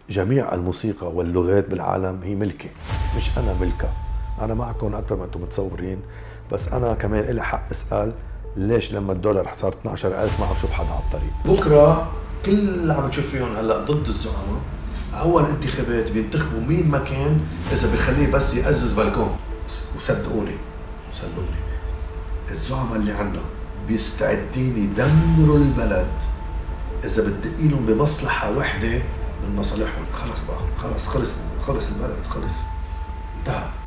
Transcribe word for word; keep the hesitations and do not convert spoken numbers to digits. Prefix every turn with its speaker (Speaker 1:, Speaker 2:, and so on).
Speaker 1: جميع الموسيقى واللغات بالعالم هي ملكي، مش أنا ملكها. أنا معكم أكثر ما أنتم متصورين، بس أنا كمان إلي حق أسأل ليش لما الدولار صار اثني عشر ألف ما عم شوف حدا على الطريق.
Speaker 2: بكره كل اللي عم تشوف فيهم هلا ضد الزعماء، اول انتخابات بينتخبوا مين ما كان اذا بخليه بس يأزز بلكون. وصدقوني صدقوني الزعماء اللي عنا بيستعدين يدمروا البلد اذا بتدقي لهم بمصلحه وحده من مصالحهم. خلص بقى، خلص خلص خلص البلد، خلص انتهى.